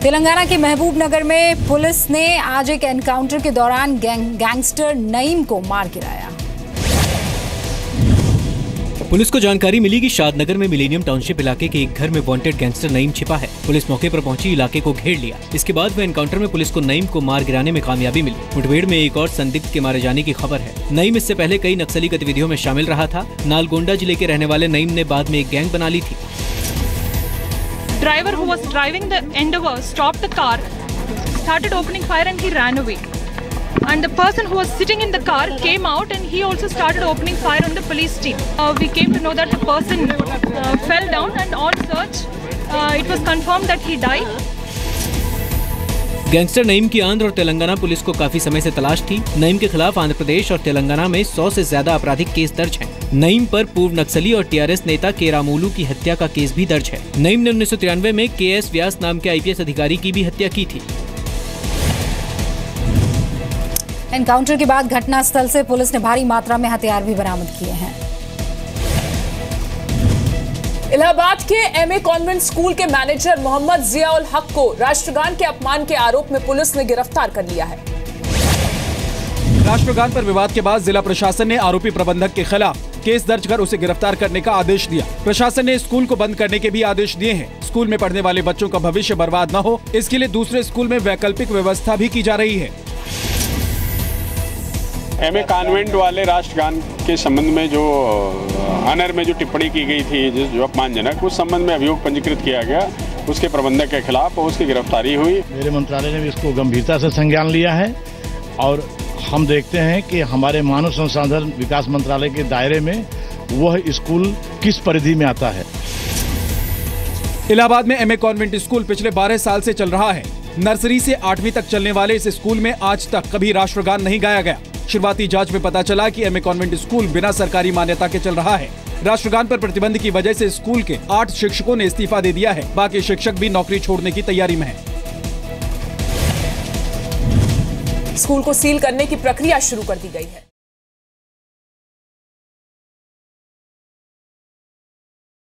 तेलंगाना के महबूब नगर में पुलिस ने आज एक एनकाउंटर के दौरान गैंगस्टर नईम को मार गिराया। पुलिस को जानकारी मिली कि शादनगर में मिलेनियम टाउनशिप इलाके के एक घर में वांटेड गैंगस्टर नईम छिपा है। पुलिस मौके पर पहुंची, इलाके को घेर लिया। इसके बाद वह एनकाउंटर में पुलिस को नईम को मार गिराने में कामयाबी मिली। मुठभेड़ में एक और संदिग्ध के मारे जाने की खबर है। नईम इससे पहले कई नक्सली गतिविधियों में शामिल रहा था। नालगोंडा जिले के रहने वाले नईम ने बाद में एक गैंग बना ली थी। Driver who was driving the Endeavour stopped the car, started opening fire and he ran away. And the person who was sitting in the car came out and he also started opening fire on the police team. We came to know that the person fell down and on search, it was confirmed that he died. Gangster Naeem की आंध्र और Telangana police को काफी समय से तलाश थी। नईम के खिलाफ आंध्र प्रदेश और तेलंगाना में 100 से ज्यादा आपराधिक केस दर्ज हैं। नईम पर पूर्व नक्सली और टीआरएस नेता के रामोलू की हत्या का केस भी दर्ज है। नईम ने 1993 में केएस व्यास नाम के आईपीएस अधिकारी की भी हत्या की थी। एनकाउंटर के बाद घटनास्थल से पुलिस ने भारी मात्रा में हथियार भी बरामद किए हैं। इलाहाबाद के एमए कॉन्वेंट स्कूल के मैनेजर मोहम्मद जियाउल हक को राष्ट्रगान के अपमान के आरोप में पुलिस ने गिरफ्तार कर लिया है। राष्ट्रगान पर विवाद के बाद जिला प्रशासन ने आरोपी प्रबंधक के खिलाफ केस दर्ज कर उसे गिरफ्तार करने का आदेश दिया। प्रशासन ने स्कूल को बंद करने के भी आदेश दिए हैं। स्कूल में पढ़ने वाले बच्चों का भविष्य बर्बाद न हो, इसके लिए दूसरे स्कूल में वैकल्पिक व्यवस्था भी की जा रही है। एमए कॉन्वेंट वाले राष्ट्रगान के संबंध में जो अनर में जो टिप्पणी की गई थी, जो अपमानजनक, उस संबंध में अभियोग पंजीकृत किया गया। उसके प्रबंधक के खिलाफ उसकी गिरफ्तारी हुई। मेरे मंत्रालय ने भी इसको गंभीरता से संज्ञान लिया है और हम देखते हैं कि हमारे मानव संसाधन विकास मंत्रालय के दायरे में वह स्कूल किस परिधि में आता है। इलाहाबाद में एमए कॉन्वेंट स्कूल पिछले 12 साल से चल रहा है। नर्सरी से 8वीं तक चलने वाले इस स्कूल में आज तक कभी राष्ट्रगान नहीं गाया गया। शुरुआती जांच में पता चला कि एमए कॉन्वेंट स्कूल बिना सरकारी मान्यता के चल रहा है। राष्ट्रगान पर प्रतिबंध की वजह से स्कूल के 8 शिक्षकों ने इस्तीफा दे दिया है। बाकी शिक्षक भी नौकरी छोड़ने की तैयारी में हैं। स्कूल को सील करने की प्रक्रिया शुरू कर दी गई है।